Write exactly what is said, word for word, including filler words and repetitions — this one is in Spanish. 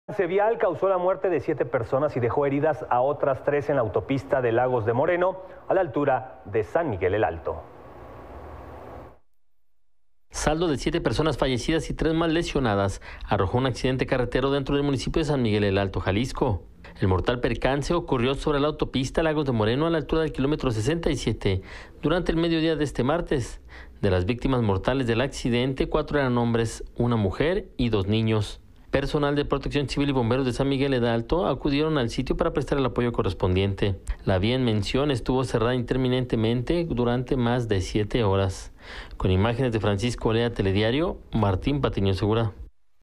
Vial causó la muerte de siete personas y dejó heridas a otras tres en la autopista de Lagos de Moreno, a la altura de San Miguel el Alto. Saldo de siete personas fallecidas y tres más lesionadas arrojó un accidente carretero dentro del municipio de San Miguel el Alto, Jalisco. El mortal percance ocurrió sobre la autopista Lagos de Moreno a la altura del kilómetro sesenta y siete durante el mediodía de este martes. De las víctimas mortales del accidente, cuatro eran hombres, una mujer y dos niños. Personal de Protección Civil y bomberos de San Miguel el Alto acudieron al sitio para prestar el apoyo correspondiente. La vía en mención estuvo cerrada interminentemente durante más de siete horas. Con imágenes de Francisco Olea, Telediario, Martín Patiño Segura.